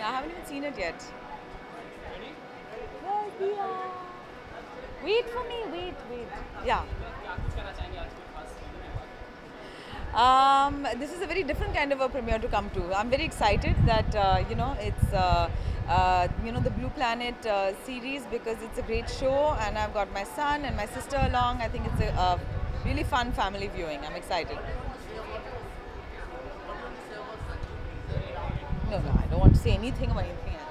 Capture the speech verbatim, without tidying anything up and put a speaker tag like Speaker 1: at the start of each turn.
Speaker 1: I haven't even seen it yet. Wait for me, wait, wait. Yeah. Um, this is a very different kind of a premiere to come to. I'm very excited that uh, you know it's uh, uh, you know the Blue Planet uh, series, because it's a great show, and I've got my son and my sister along. I think it's a, a really fun family viewing. I'm excited. No, no, I don't want to say anything about anything else.